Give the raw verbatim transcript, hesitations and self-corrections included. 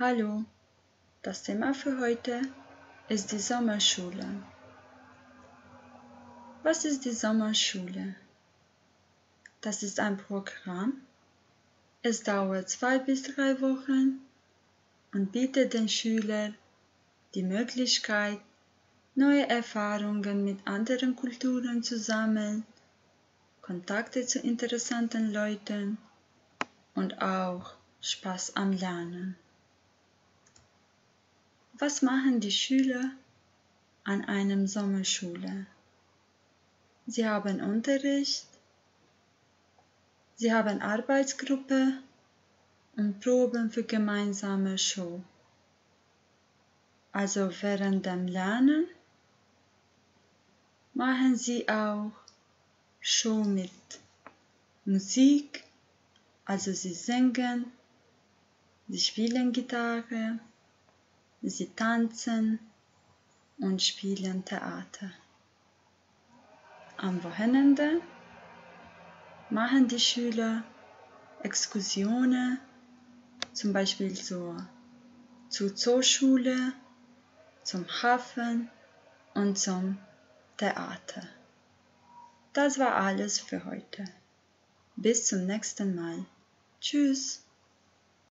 Hallo, das Thema für heute ist die Sommerschule. Was ist die Sommerschule? Das ist ein Programm. Es dauert zwei bis drei Wochen und bietet den Schülern die Möglichkeit, neue Erfahrungen mit anderen Kulturen zu sammeln, Kontakte zu interessanten Leuten und auch Spaß am Lernen. Was machen die Schüler an einer Sommerschule? Sie haben Unterricht, sie haben Arbeitsgruppe und Proben für gemeinsame Show. Also während dem Lernen machen sie auch Show mit Musik, also sie singen, sie spielen Gitarre, sie tanzen und spielen Theater. Am Wochenende machen die Schüler Exkursionen, zum Beispiel zur, zur Zooschule, zum Hafen und zum Theater. Das war alles für heute. Bis zum nächsten Mal. Tschüss.